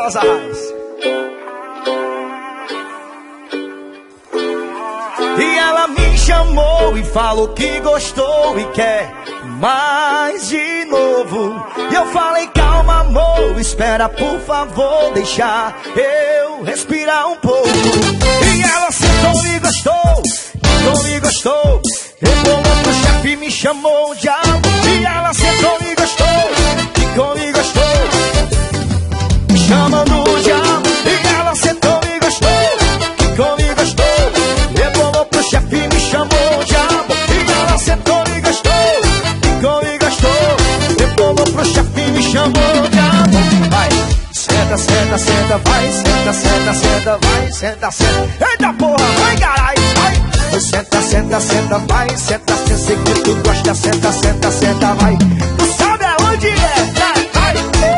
Carlos Arraes. E ela me chamou e falou que gostou e quer mais de novo. E eu falei, calma amor, espera por favor, deixar eu respirar um pouco. E ela sentou e gostou, rebolou pro chefe e me chamou de algo. E ela sentou e gostou, me chamando de algo. E ela sentou e gostou, rebolou pro chefe e me chamou de algo. E ela sentou e gostou, rebolou pro chefe e me chamou de algo. Vai, senta, senta, senta, vai, senta, senta, senta, vai, senta, senta. Eita porra, vai caralho, vai. Senta, senta, senta, vai, senta, senta, sei que tu gosta, senta, senta, senta, vai. Tu sabe aonde é, vai, vai.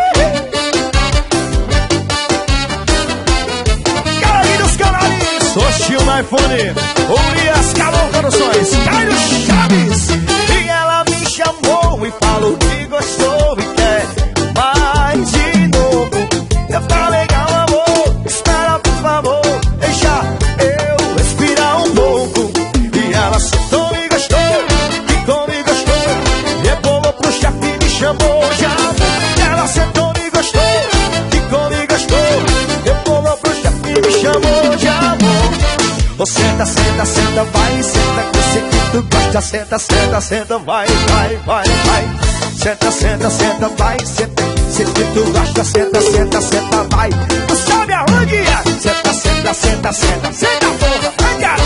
Galerinha dos canarinhos, Oxil no iPhone, Urias Calor Produções, Caio Chaves. E ela me chamou e falou que gostou e quer mais de novo. Eu falei, calma amor, espera por favor, deixa eu respirar um pouco. E ela sentou e gostou, rebolou pro chefe e me chamou já. Ela sentou e gostou, rebolou pro chefe e me chamou de amor. Oh, senta, senta, senta, vai, senta, que eu sei que tu gosta, senta, senta, senta, vai, vai, vai, vai. Senta, senta, senta, vai, senta, sei que tu gosta, senta, senta, senta, vai. Tu sabe aonde é? Senta, senta, senta, senta, senta, porra, vai, cara.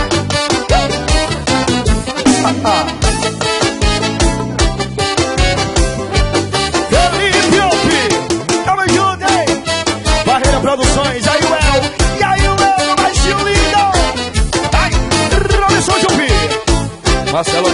Felipe Opi, tamo junto, hein? Barreira Produções, aí o El, e aí o El, mais lindo. Vai, Robinson Jupi, Marcelo